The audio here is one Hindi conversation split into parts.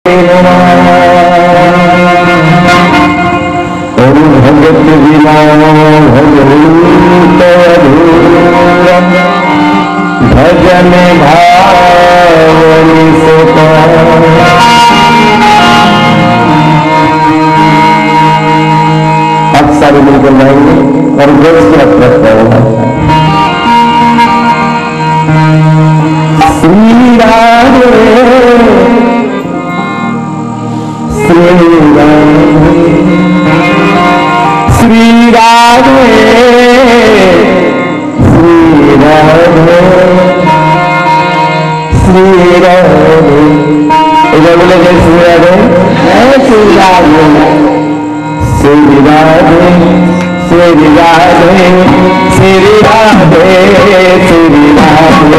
भजन भावनी से अब सारे मिलकर गाएंगे और जोश की रखता होगा। श्री राधे श्री राधे श्री राधे श्री राधे श्री राधे इधर बोले जय श्री राधे श्री राधे श्री राधे श्री राधे श्री राधे श्री राधे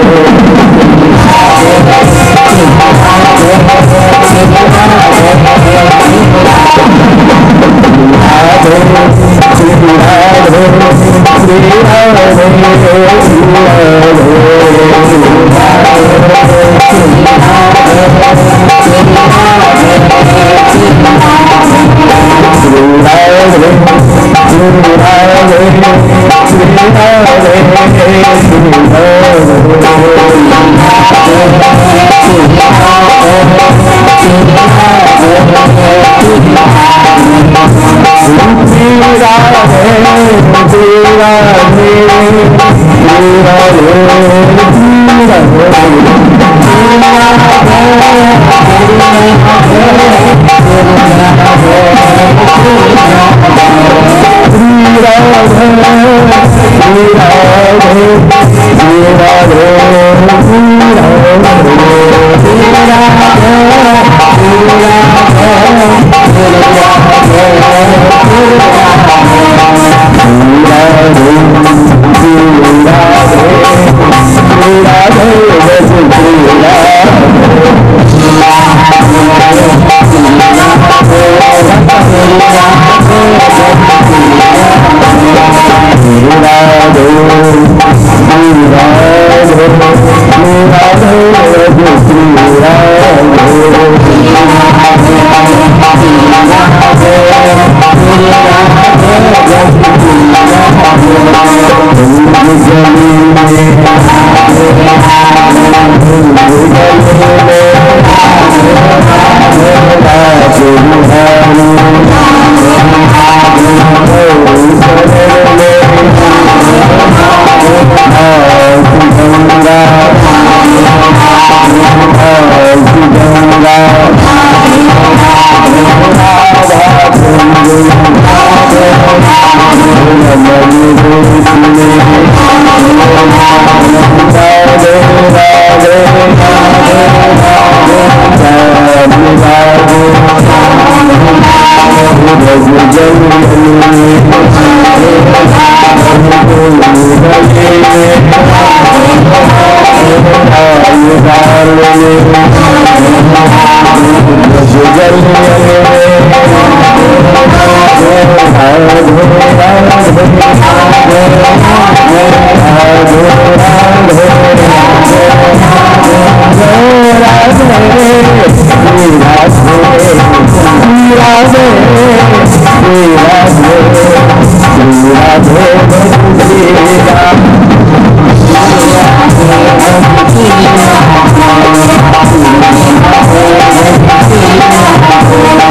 Thank you.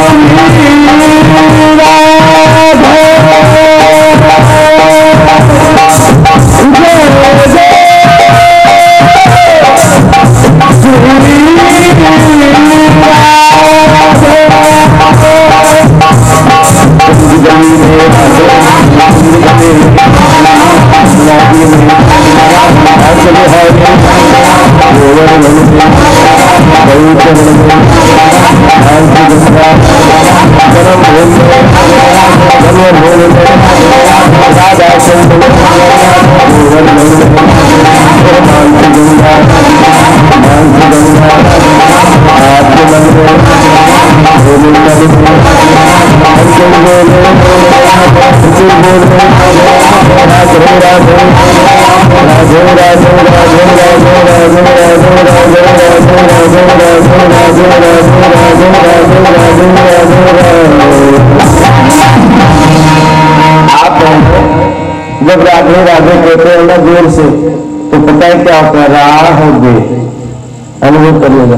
आप जब राधे राधे कहते हैं ना जोर से, तो पता है क्या होता है? राधे अनुभव करिएगा।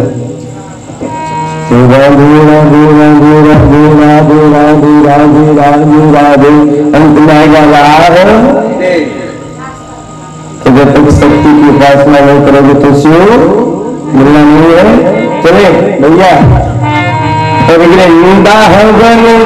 धीरा धीरा धीरा धीरा धीरा धीरा धीरा धीरा धीरा धीरे अंत में आएगा राधे। तो जब तक शक्ति की उपासना नहीं करोगे तो शिव मिलना नहीं है। चले भैया, तो नींदा है बने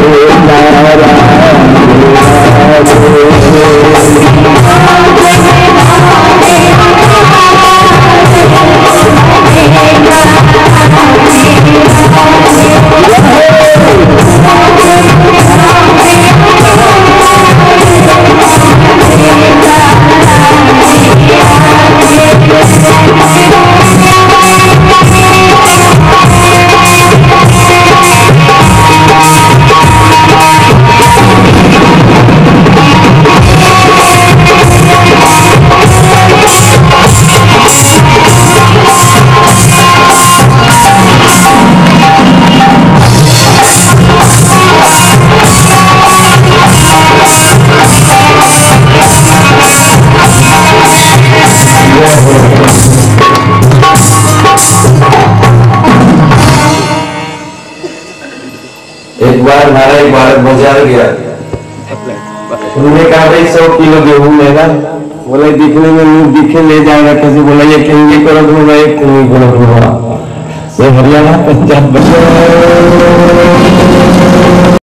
एक बार हमारा एक बालक बाजार गया, उन्होंने कहा भाई 100 किलो गेहूं लेगा, बोला दिखने में मुंह दिखे ले जाएगा कैसे, बोला ये किंगी करो तो मैं एक किंगी करो, ये हरियाणा पंजाब